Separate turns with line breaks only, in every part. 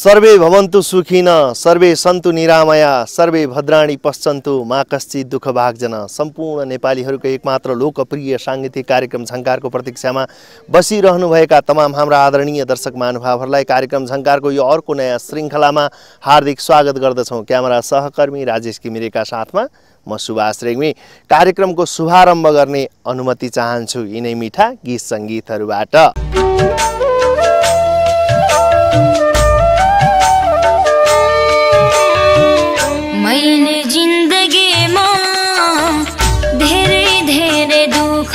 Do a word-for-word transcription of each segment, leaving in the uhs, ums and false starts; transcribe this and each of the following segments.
Survey भवन्तु सुखिन सर्वे सन्तु निरामया सर्वे भद्राणी पश्चन्तु मा कश्चित् दुःख भाग्जन। सम्पूर्ण नेपालीहरूको एकमात्र लोकप्रिय साङ्गीतिक कार्यक्रम झङ्कारको प्रतीक्षामा बसिरहनुभएका तमाम हाम्रा आदरणीय दर्शक महानुभावहरूलाई कार्यक्रम झङ्कारको यो अर्को नयाँ श्रृङ्खलामा हार्दिक स्वागत गर्दछौँ। क्यामेरा सहकर्मी राजेश घिमिरेका साथमा म सुभाष रेग्मी। कार्यक्रमको शुभारम्भ गर्ने अनुमति चाहन्छु यिनै मिठा गीत सङ्गीतहरूबाट।
मैले जिन्दगीमा धेरै धेरै दुःख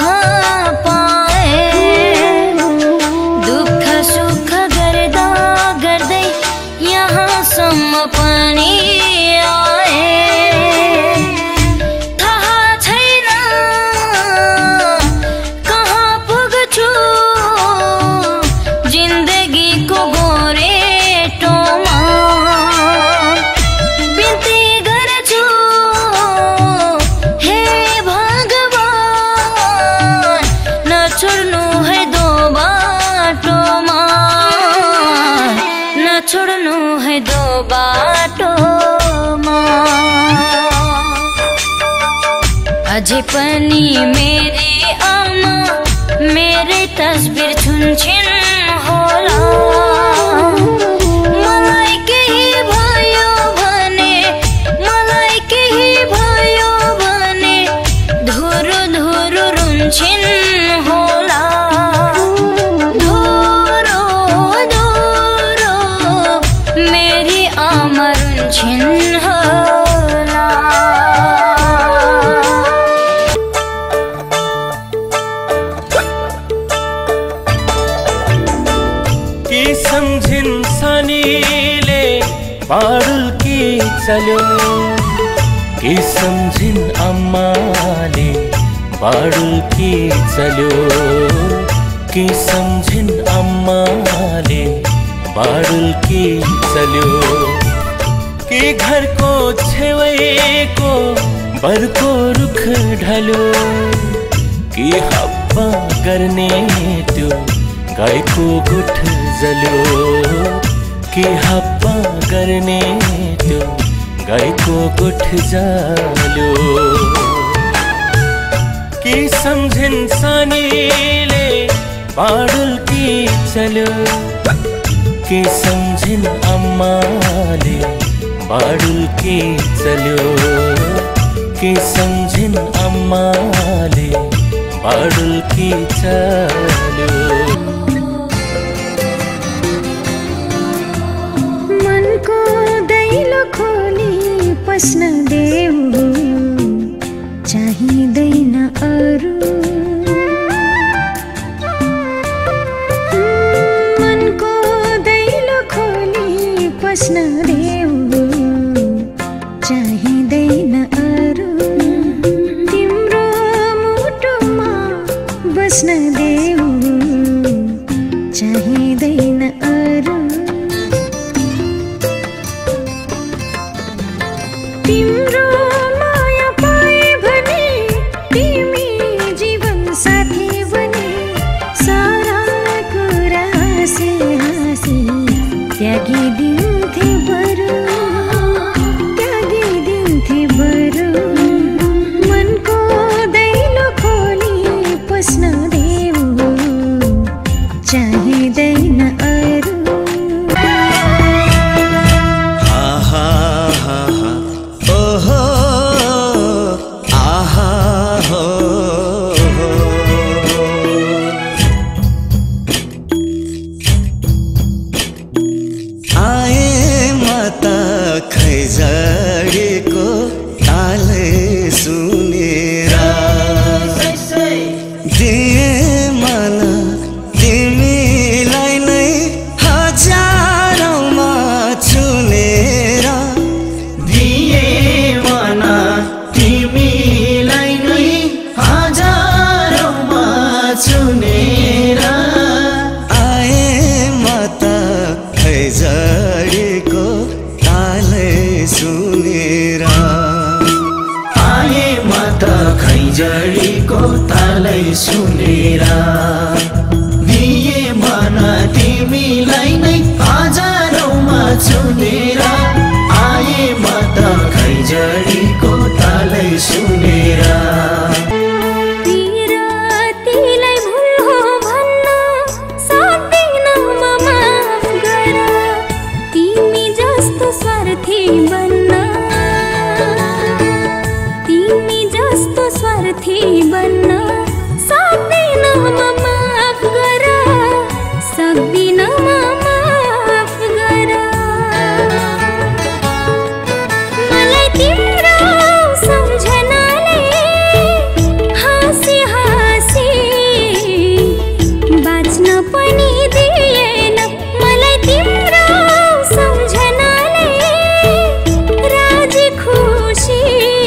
पाएँ, दुःख सुख गर्दा गर्दै यहाँसम्म पनि आएँ। थाहा छैन कहाँ पुग्छु जिन्दगीको गोरेटोमा। छोड्नु है दो बाटोमा। अझै पनि मेरी आमा मेरै तस्बिर छुन्छिन् होला। मलाई केही भयो भने मलाई केही भयो भने धुरु धुरु रुन्छिन् होला। मेरी आमा रुन्छिन् होला।
के सम्झिन् सानीले बाडुल के चल्यो, के सम्झिन् आमाले बाडुल के चल्यो, के सम्झिन् आमाले बाडुल के चल्यो। के घरको छेउको बरको रुख ढल्यो, के हप्पा गर्ने त्यो गाईको गोठ जल्यो, के हप्पा गर्ने त्यो गाईको गोठ जल्यो। के सम्झिन् सानीले बाडुल के चल्यो, के सम्झिन् आमाले बाडुल के चल्यो, के सम्झिन् आमाले बाडुल के चल्यो।
मनको दैलो खोली पस्न देऊ, चाहिँदैन अरू। बस्न देऊ चाहिँदैन अरू, तिम्रो मुटुमा बस्न देऊ चाहिँदैन अरू। तिम्रो माया पाए भने तिमी जीवन साथी बने, सारा कुरा हाँसी हाँसी त्यागिदिन्थे बरु, त्यागिदिन्थे बरु। मनको दैलो खोली पस्न देऊ चाहिँदैन अरू।
आहा हा हा ओहो आहा हो खैजडीको तालै सुनेर दिए मन तिमीलाई नै हजारौँमा चुनेर, दिए मन तिमीलाई नै हजारौँमा चुनेर। आए म त खैजडीको सुनेर, आए म त खैजडीको तालै सुनेर, दिए मन तिमीलाई नै हजारौँमा
स्वार्थी बन्न तिमी जस्तो स्वार्थी बन्न सक्दिन म माफ गर सक्दिन म माफ गर मलाई तिम्रो सम्झनाले हाँसी हाँसी बाँच्न पनि दिएन मलाई तिम्रो सम्झनाले राजी खुसी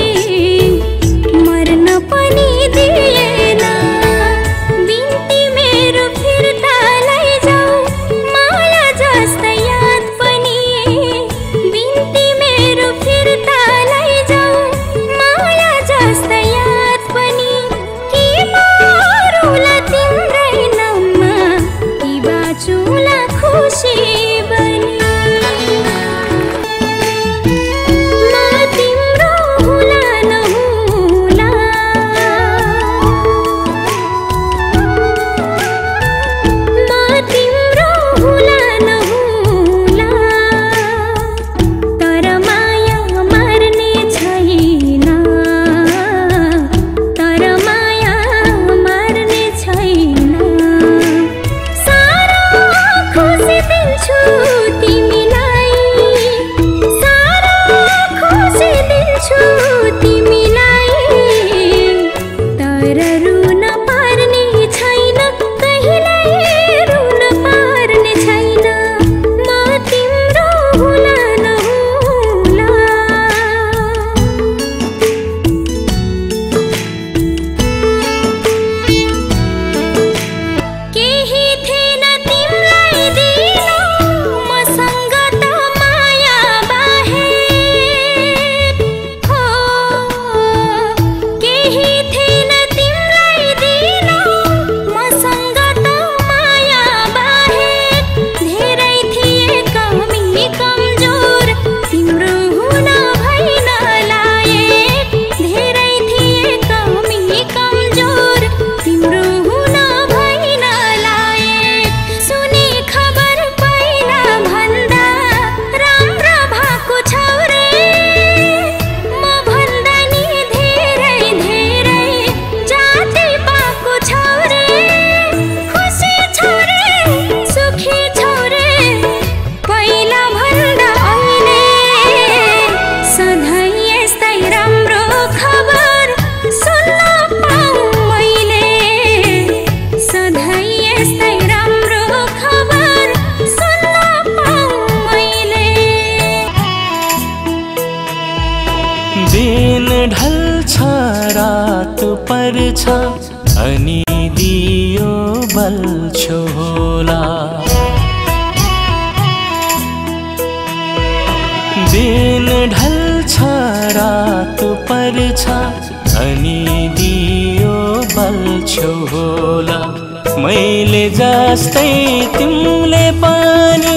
मर्न पनि दिएन बिन्ती मेरो फिर्ता लैजाऊ माया जस्तै याद पनि बिन्ती मेरो फिर्ता लैजाऊ माया जस्तै याद पनि कि मरुला तिम्रै नाममा कि बाँचुला खुसी बनी म तिम्रो हुला नहुला म तिम्रो हुला नहुला तर माया मर्ने छैन तर माया मर्ने छैन सारा खुसी दिन्छु तिमीलाई सारा खुसी दिन्छु तिमीलाई तर रुन पर्ने छैन कहिल्यै रुन पर्ने छैन म तिम्रो हुला नहुला केही थिएन तिमीलाई दिन मसँग त माया बाहेक हो केही थिएन तिमीलाई दिन मसँग त माया बाहेक धेरै थिए कमी कमजोर तिम्रो हुन भइन लायक धेरै थिए कमी कमजोर तिम्रो हुन भइन लायक सुने खबर पहिला भन्दा राम्रो भएको छौ रे म भन्दा नि धेरै धेरै जाति पाएको छौ रे खुसी छौ रे सुखी छौ रे पहिला भन्दा अहिले सधैँ यस्तै राम्रो खबर सुन्न पाऊँ मैले सधैँ यस्तै राम्रो खबर सुन्न पाऊँ मैले
दिन ढल्छ रात पर्छ अनि दियो बल्छो होला दिन ढल्छ रात पर्छ अनि दियो बल्छो होला मैले जस्तै तिमीले पनि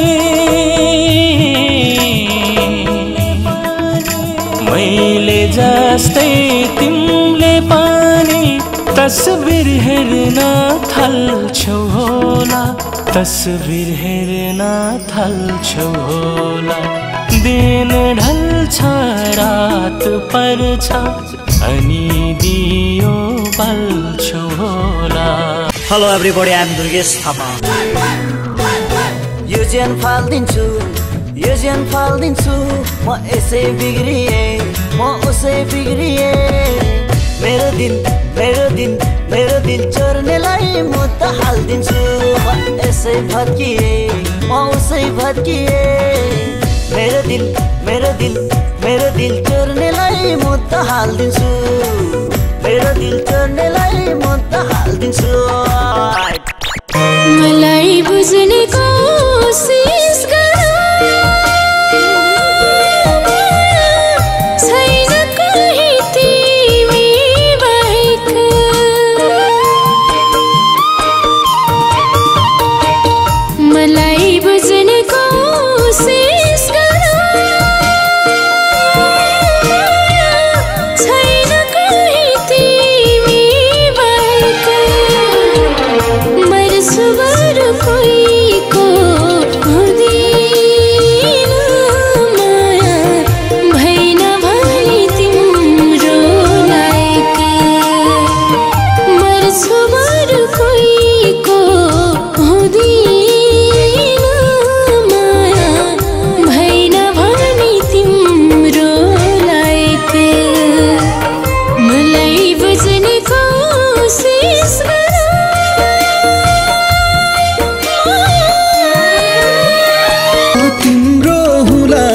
मैले जस्तै तिमीले पनि तस्बिर हेर्न थाल्छौ होला तस्बिर हेर्न थाल्छौ होला दिन ढल्छ रात पर्छ अनि दियो बल्छो होला
hello everybody I am Durgesh Thapa यो ज्यान फाल्दिन्छु यो ज्यान फाल्दिन्छु म यसै बिग्रिए म उसै बिग्रिए मेरो दिन मेरो दिन मेरो दिन चोर्नेलाई म त हाल्दिन्छु म यसै भत्किए म उसै भत्किए मेरो दिल मेरो दिल मेरो दिल चोर्नेलाई म त हाल्दिन्छु मेरो दिल चोर्नेलाई म त हाल्दिन्छु
मलाई बुझ्ने कोसिस गर छैन कहीँ तिमी बाहेक मलाई बुझ्ने कोसिस गर छैन कहीँ तिमी बाहेक मर्छु बरु कोहीको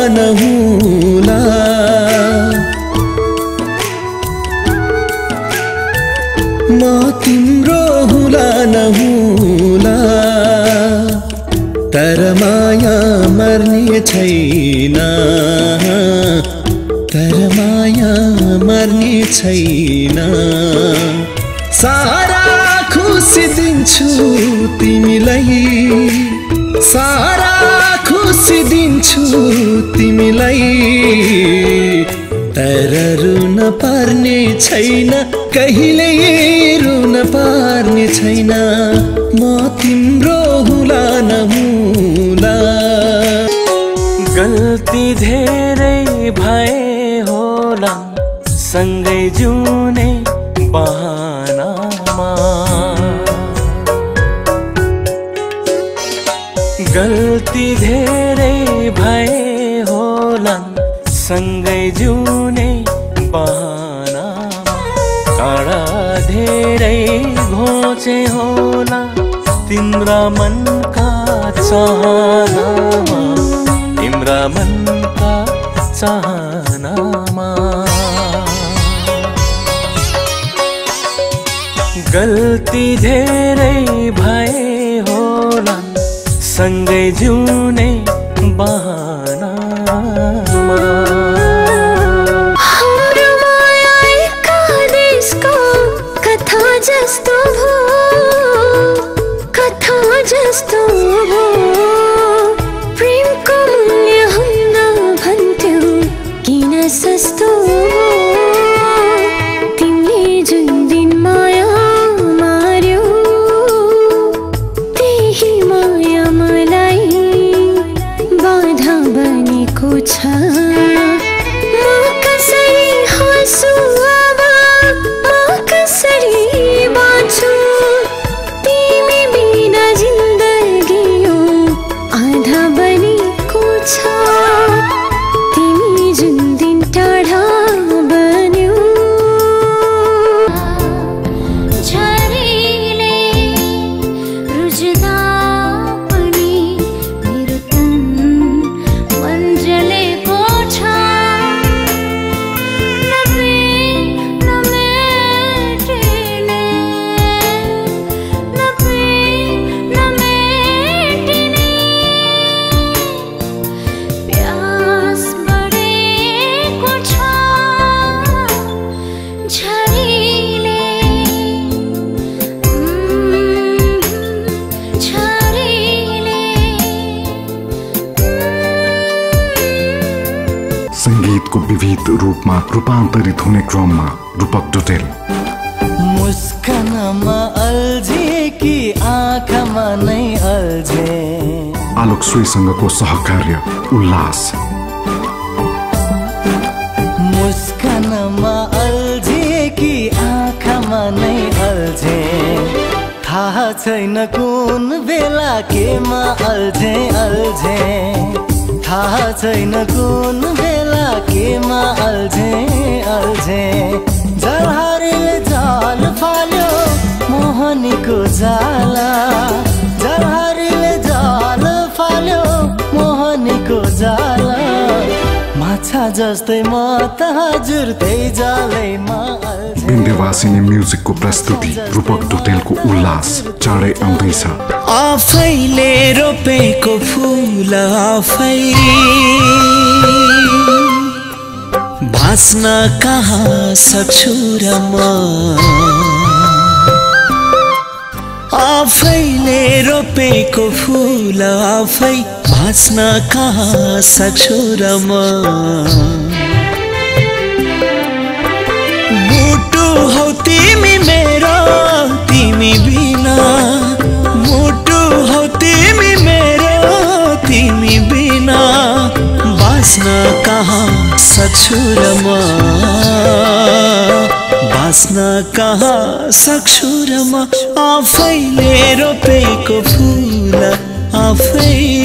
नहुला म तिम्रो हुला नहुला तर माया मर्ने छैन तर माया मर्ने छैन सारा खुसी दिन्छु तिमीलाई सारा खुसी दिन्छु तिमीलाई तर रुन पर्ने छैन कहिले रुन पर्ने छैन म तिम्रो हुला नहुला
गल्ती धेरै भए होला सँगै जिउने बहानामा गल्ती धेरै भए होला सँगै जिउने बहानामा काँडा धेरै घोचे होला तिम्रा मनका चाहनामा तिम्रा मनका चाहनामा गल्ती धेरै भए होला सँगै जिउने बहानामा
हाम्रो माया एकादेशको कथा जस्तो भो कथा जस्तो भो प्रेमको मूल्य हुन्न भन्थ्यौ किन सस्तो भो तिमीले जुन दिन माया मार्यौ त्यही माया मलाई बाधा बनेको छ म कसरी हाँसु अब म कसरी बाँच्छु तिमी बिना जिन्दगी यो आधा बनेको छ तिमी जुन दिन टाढा बन्यौ झरीले रुज्दा पनि मेरो तन मन्जलेको छ नबे नमेटिने नबे नमेटिने प्यास बढेको छ झरीले झरीले
संगीतको विविध रूपमा रूपान्तरित हुने क्रममा रूपक डुटेल
मुस्कानमा अल्झे कि आँखामा नै अल्झे
आलोक सुईसँगको सहकार्य उल्लास
मुस्कानमा अल्झे कि आँखामा नै अल्झे थाहा छैन कुन बेला केमा अल्झे अल्झे थाहा छैन कुन बेला केमा अल्झे अल्झे जलहारीले जाल फाल्यो मोहनीको जाला जलहारीले जाल फाल्यो मोहनीको जाला माछा जस्तै म त हजुर त्यही जालैमा अल्झे
विन्ध्यवासिनी म्युजिकको प्रस्तुति रूपक डुटेलको उल्लास चाँडै आउँदैछ
आफैले रोपेको फूल आफै भाँच्न कहाँ सक्छु र म आफैले रोपेको फूल आफै भाँच्न कहाँ सक्छु र म मुटु हौ तिमी मेरो तिमी बिना मुटु हौ तिमी मेरो तिमी बिना बाँच्न कहाँ सक्छु र म बाँच्न कहाँ सक्छु र म आफैले रोपेको फूल आफै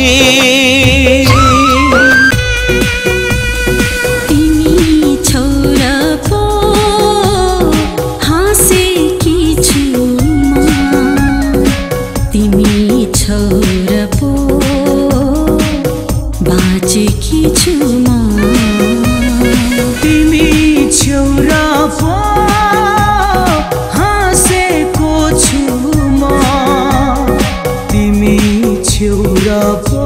तिमी छोरा पो हाँसेकी छु म तिमी छोरा पो बाँचे सुखी छु म
तिमी छेउरा पो हाँसेको छु म तिमी छेउरा पो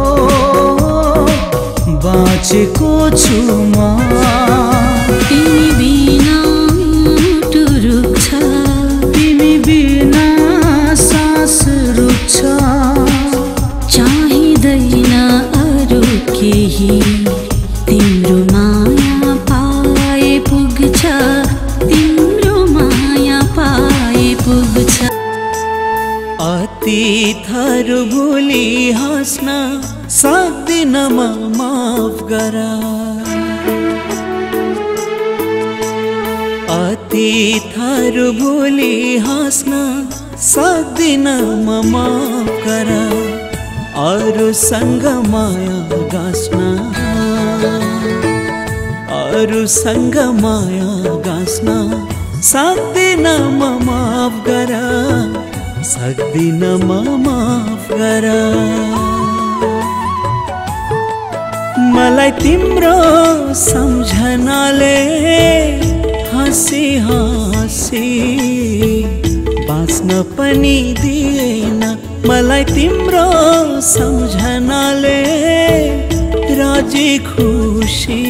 बाँचेको छु म
तिमी बिना टुरुक छ
तिमी बिना सास रुक्छ
चाहिँदैन अरू केही तिम्रो माया पाए पुग्छ तिम्रो माया पाए पुग्छ
अतीतहरू भुली हाँस्न सक्दिन म माफ गर अतीतहरू भुली हाँस्न सक्दिन म माफ गर अरूसँग माया गाँस्न अरूसँग माया गाँस्न सक्दिन म माफ गर सक्दिन म माफ गर मलाई तिम्रो सम्झनाले हाँसी हाँसी बाँच्न पनि दिएन मलाई तिम्रो सम्झनाले राजी खुसी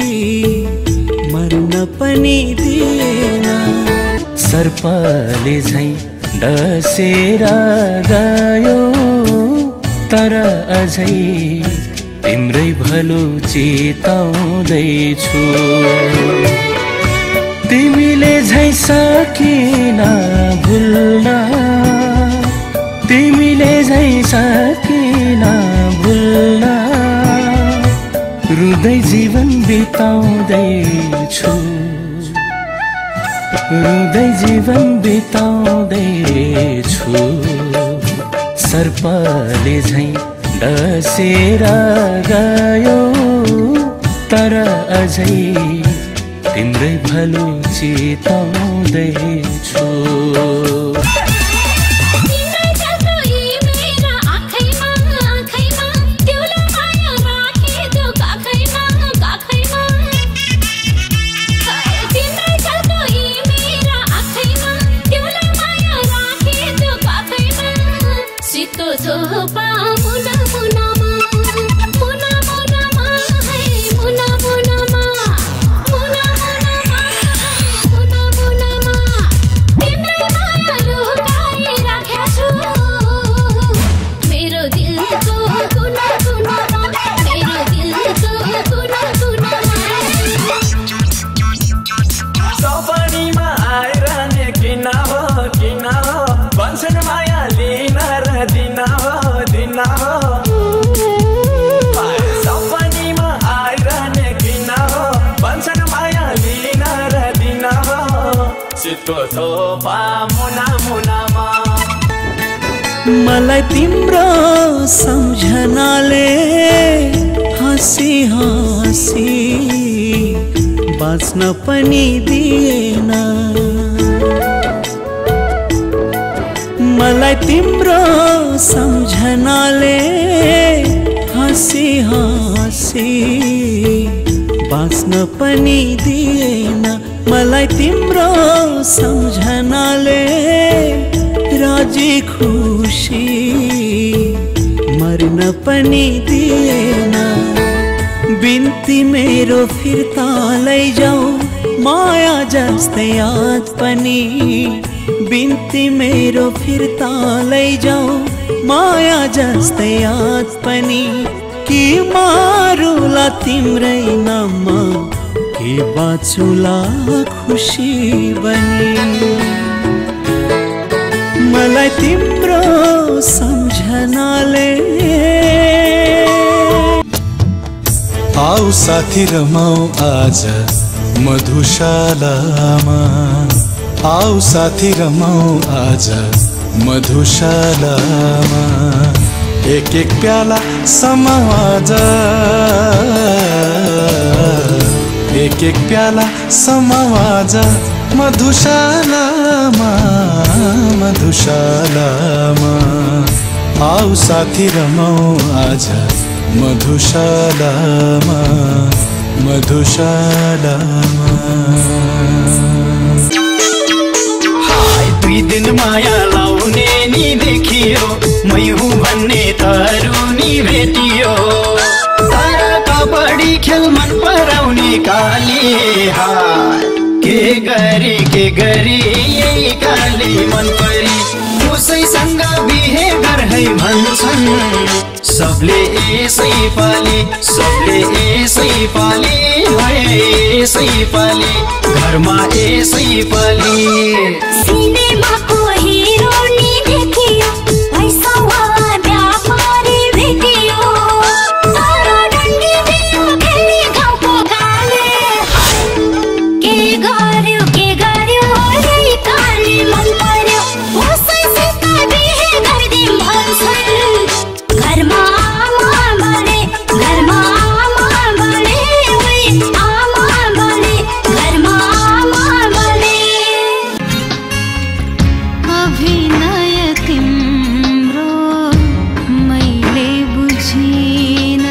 मर्न पनि दिएन
सर्पले झैं डसेर गयो तर अझै तिम्रै भलो चेताउँदैछु तिमीले झैं सकिन भुल्न तिमीले झैं सकिन भुल्न रुँदै जीवन बिताउँदैछु रुँदै जीवन बिताउँदैछु सर्पले झैं डसेर गयो तर अझै तिम्रै भलो चेताउँदैछु
मलाई तिम्रो सम्झनाले हाँसी हाँसी बाँच्न पनि दिएन मलाई तिम्रो सम्झनाले हाँसी हाँसी बाँच्न पनि दिएन मलाई तिम्रो सम्झनाले राजी खुसी मर्न पनि दिएन बिन्ती मेरो फिर्ता लैजाऊ माया जस्तै याद पनि बिन्ती मेरो फिर्ता लैजाऊ माया जस्तै याद पनि कि मारुला तिम्रै नाममा कि बाँचुला खुसी बनी मलाई तिम्रो सम्झनाले
आऊ साथी रमाऊ आज मधुशालामा आऊ साथी रमाऊ आज मधुशालामा एक एक प्याला समाज एक एक प्याला समाज मधुशालामा मधुशालामा आऊ साथी रमाऊ आज मधुशालामा मधुशालामा
दुई दिन माया लाउने नि देखियो मै हुँ भन्ने तरुनी भेटियो तर कबड्डी खेल मन पराउने काली हाय के गरी के गरी यही काली मन परी उसैसँग बिहे गर है भन्छन् सबले यसै पाली सबले यसै पाली यसै पाली घरमा यसै पाली
सिनेमाको हिरो नि देखियो पैसासँग व्यापारी भेटियो तर डन्डी बियो खेली गाउँको गाले के गर्यो के गर्यो यही काली मन पर्यो उसैसँग बिहे गरिदिउँ भन्छन् घरमा आमा बने घरमा आमा बने आमा बने घरमा आमा बने अभिनय तिम्रो मैले बुझिन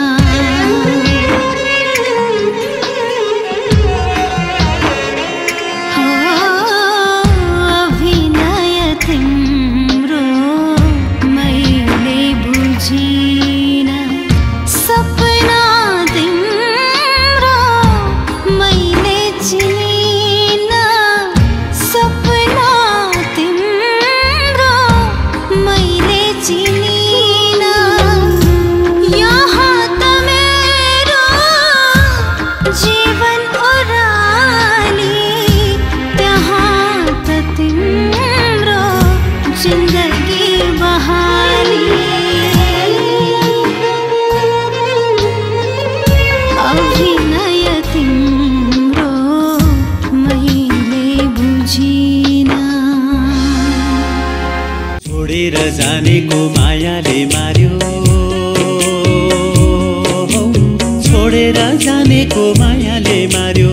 अभिनय तिम्रो मैले बुझिन सपना तिम्रो मैले चिनिन सपना तिम्रो मैले चिनिन यहाँ त मेरो जीवन ओराली त्यहाँ त तिम्रो जिन्दगी बहाली अभिनय तिम्रो मैले बुझिन
छोडेर जानेको मायाले मार्यो छोडेर जानेको मायाले मार्यो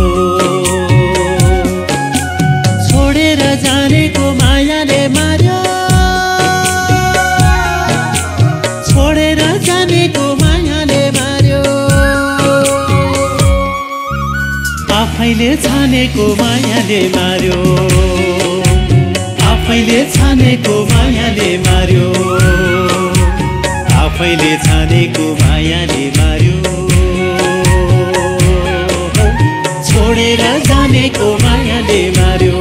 छोडेर जानेको मायाले मार्यो छोडेर जानेको मायाले मार्यो आफैले छानेको मायाले मार्यो आफैले छानेको मायाले मार्यो आफैले छानेको मायाले मार्यो छोडेर जानेको मायाले मार्यो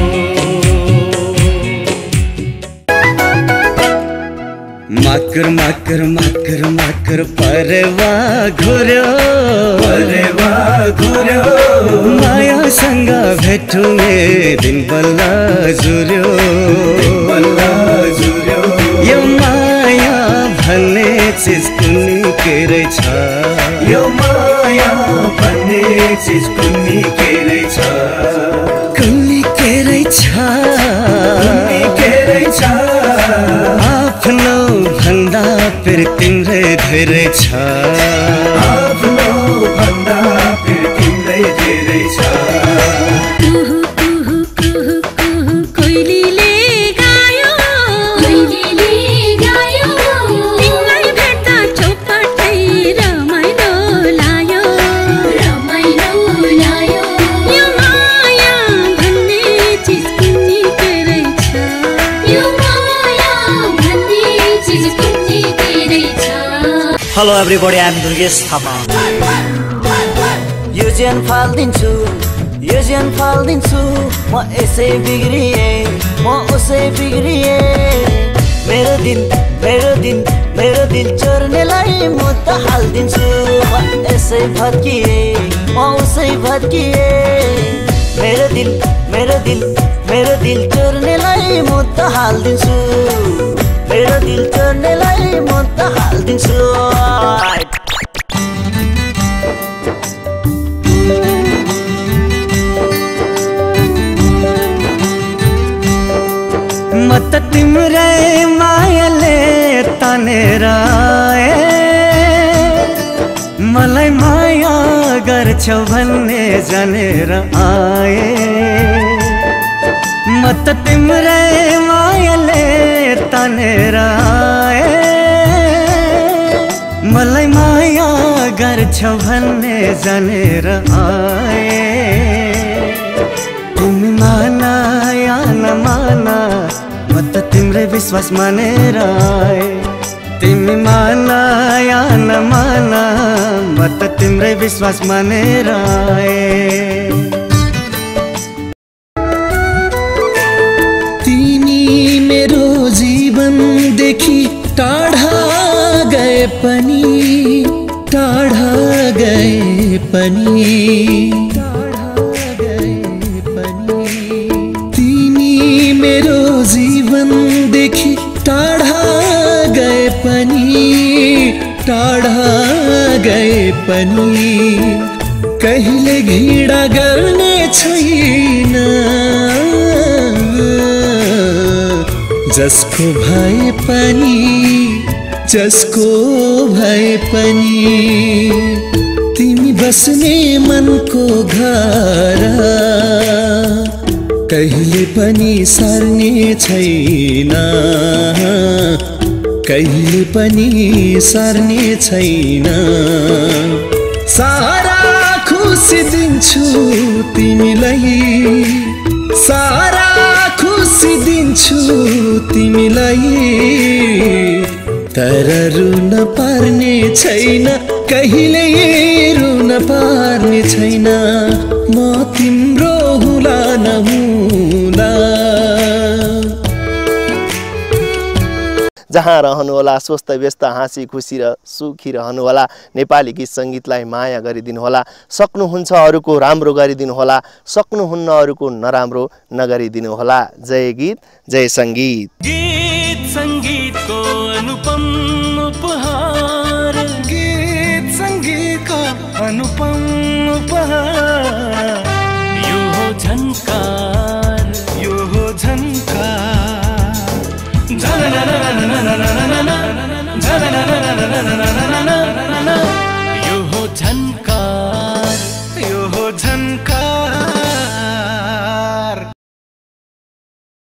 माकर माकर माकर माकर परवा घुर्यो परवा घुर्यो मायासँग भेट्ने दिन बल्ल जुर्यो बल्ल जुर्यो यो माया भन्ने चिज कुन्नी के रहेछ यो माया भन्ने चिज कुन्नी के रहेछ कुन्नी के रहेछ कुन्नी के रहेछ आफ्नो भन्दा फेरि तिम्रै धेरै छ आफ्नो भन्दा फेरि तिम्रै धेरै छ
कुहु कुहु कुहु कुहु कोइलीले गायो कोइलीले गायो तिमीलाई भेट्दा चौपटै रमाइलो लायो रमाइलो लायो यो माया भन्ने चिज कुन्नी के रहेछ यो माया भन्ने चिज कुन्नी के रहेछ
hello everybody I am Durgesh Thapa यो ज्यान फाल्दिन्छु यो ज्यान फाल्दिन्छु म यसै बिग्रिए म उसै बिग्रिए मेरो दिन मेरो दिन मेरो दिल चोर्नेलाई म त हाल्दिन्छु म यसै भत्किए म उसै भत्किए मेरो दिल मेरो दिल मेरो दिल चोर्नेलाई म त हाल्दिन्छु मेरो दिल चोर्नेलाई म त हाल्दिन्छु
म त तिम्रै मायाले तानेर आए मलाई माया गर्छौ भन्ने जानेर आए म त तिम्रै मायाले तानेर आए गर्छौ भन्ने जानेर आए तिमी माना या नमाना म त तिम्रै विश्वास मानेर आए तिमी माना या नमाना म त तिम्रै विश्वास मानेर आए
तिमी मेरो जीवनदेखि टाढा गए पनि टाढा गए पनि तिमी मेरो जीवनदेखि टाढा गए पनि टाढा गए पनि कहिले घृणा गर्ने छैन जसको भए पनि जसको भए पनि तिमी बस्ने मनको घर कहिले पनि सर्ने छैन कहिले पनि सर्ने छैन सारा खुसी दिन्छु तिमीलाई सारा खुसी दिन्छु तिमीलाई तर रुन पर्ने छैन कहिले रुन पर्ने छैन म तिम्रो हुला नहुला
जहाँ रहनुहोला स्वस्थ व्यस्त हाँसी खुसी र सुखी रहनुहोला नेपाली गीत सङ्गीतलाई माया गरिदिनुहोला सक्नुहुन्छ अरूको राम्रो गरिदिनुहोला सक्नुहुन्न अरूको नराम्रो नगरिदिनुहोला जय गीत जय सङ्गीत
गीत सङ्गीतको अनुपम उपहार
गीत सङ्गीतको अनुपम उपहार
यो हो झन्कार